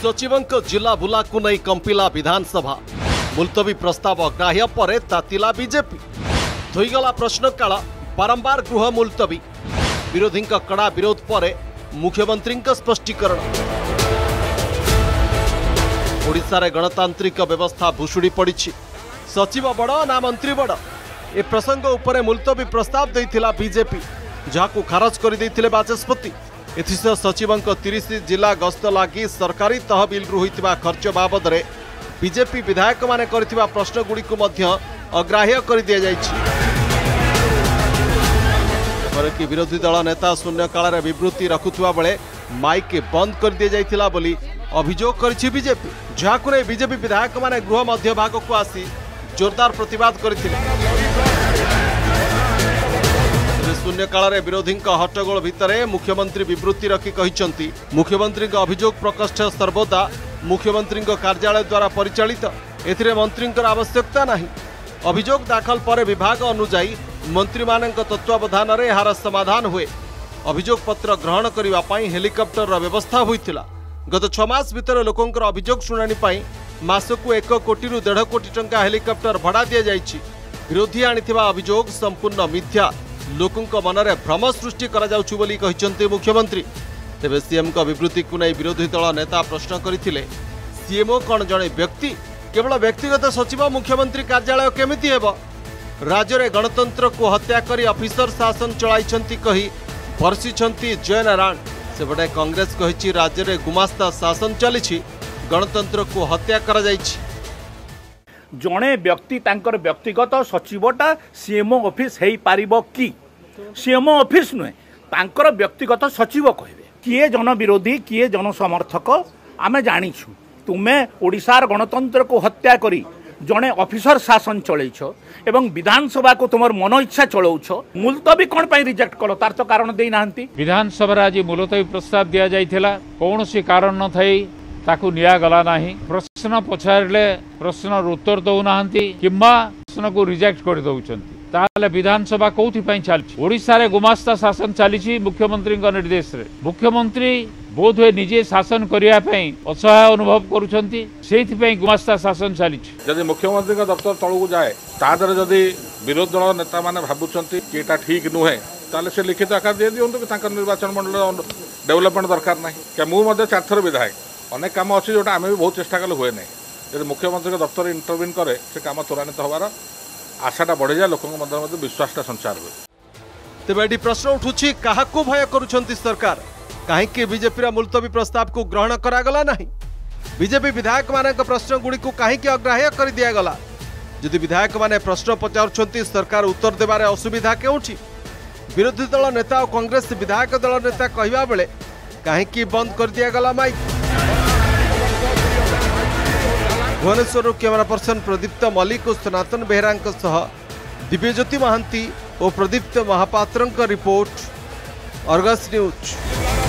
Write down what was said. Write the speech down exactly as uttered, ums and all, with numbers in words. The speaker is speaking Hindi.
सचिवों जिला बुला को नहीं कंपिला विधानसभा मुलतवी प्रस्ताव अग्राह्य पर तातिला बीजेपी धोईगला प्रश्नकाल बारंबार गृह मुलतवी विरोधी कड़ा विरोध पर मुख्यमंत्री स्पष्टीकरण ओडिशा रे गणतांत्रिक व्यवस्था भुशुड़ी पड़ी सचिव बड़ ना मंत्री बड़ ए प्रसंग उपरे मुलतवी प्रस्ताव देइथिला बीजेपी जहां खारज कर देइथिले बाचस्पति एथिसह सचिवों तीस जिला गस्त लगी सरकारी तहबिल रु होइतिबा खर्च बाबद रे बीजेपी विधायक माने करथिबा प्रश्न गुडी को मध्य अग्राह्य कर दिया जाइछि। पर कि विरोधी दल नेता शून्य काल विवृत्ति रखुवा बेले माइक बंद कर दिया जाइथिला बोली अभियोग करिछि बीजेपी जहां नै बीजेपी विधायक माने गृह मध्य भाग को आसी जोरदार प्रतिवाद करथिले। शून्य काल विरोधी हट्टगोल भितर मुख्यमंत्री विवृत्ति रखी कहिसंती मुख्यमंत्री अभियोग प्रकोष्ठ सर्वदा मुख्यमंत्री कार्यालय द्वारा परिचालित एथिरे मंत्री आवश्यकता नहीं। अभियोग दाखल पर विभाग अनुजाई मंत्री मानक तत्वावधान में यार समाधान हुए। अभियोग पत्र ग्रहण करने हेलिकॉप्टर व्यवस्था होइतिला। गत छ मास भितर लोकंकर अभियोग शुणाणी पाई मासकु एक कोटी रु डेढ़ कोटी टंका हेलिकॉप्टर भड़ा दि जाइछि। विरोधी आनिथिबा अभियोग संपूर्ण मिथ्या लोकंक मनरे भ्रम सृष्टि करा जाउछु बोली कहिसंती मुख्यमंत्री। तेबे सीएम को विवृत्ति को नहीं विरोधी दल नेता प्रश्न करथिले सीएमओ कौन जड़े व्यक्ति केवल व्यक्तिगत सचिव मुख्यमंत्री कार्यालय केमिति हेबो राज्य रे गणतंत्र को हत्या करी ऑफिसर शासन चलाइछंती कही बरसिछंती जयनारायण। सेबटे कांग्रेस कहिछि राज्य रे गुमास्ता शासन चलिछि गणतंत्र को हत्या करा जाइछि। जड़े व्यक्ति तांकर व्यक्तिगत सचिवटा सीएमओ ऑफिस हेई पारिबो कि सीएमओ ऑफिस नुहे तांकर व्यक्तिगत सचिव कहबे किए जन विरोधी किए जन समर्थक आमे जानिछु। तुमे ओडिशार गणतंत्र को हत्या करी जड़े ऑफिसर शासन चलैछ एवं विधानसभा को तुमर मन इच्छा चलाउछ मुलतवी कोन पई रिजेक्ट कलो तार तो कारण देई नाहंती। विधानसभा आज मुलतवी प्रस्ताव दिया जाइथिला कौनसी कारण न थाई ताकू निया गला नाही। प्रश्न पचारे प्रश्न उत्तर दौना किंबा प्रश्न को रिजेक्ट कर दौरान ताले विधानसभा कौथि पई चलछि। ओडिशा रे गुमास्ता शासन चली मुख्यमंत्री निर्देश रे मुख्यमंत्री बोध हुए निजे शासन करिया पई असहाय अनुभव करूछंती सेहि पई गुमास्ता शासन चली। जदि मुख्यमंत्री का दफ्तर तळु जाए तादर जदि विरोधी दल नेता माने भाबुछंती कि एटा ठीक नुहे ताले से लिखित आकार दे दियंतु कि तांकर निर्वाचन मंडल डेवलपमेंट दरकार नाही। के मु मध्ये चार थर विधायक अनेक काम अच्छी जोटा आम भी बहुत चेष्टा कले हुए ना जब मुख्यमंत्री के दफ्तर इंटरव्यून करे से काम त्वरान्वित होवार आशाटा बढ़ी जाए लोक विश्वासटा संचार हुए। तेज ये प्रश्न उठुछि काहाकू भय करुछंती सरकार कहीं बीजेपी मुलतवी प्रस्ताव को ग्रहण करागला नहीं। बीजेपी विधायक मानक प्रश्न गुड़ी को कहीं अग्राह्य कर दिगला। जदि विधायक माने प्रश्न पचारुछंती सरकार उत्तर देवार असुविधा केउछि। विरोधी दल नेता और कांग्रेस विधायक दल नेता कहवा बेले कहीं बंद कर दिगला mic. Bhubaneswar camera person Pradipta Mallick और सनातन बेहरा दिव्यज्योति महांती और प्रदीप्त महापात्र रिपोर्ट अर्गस न्यूज।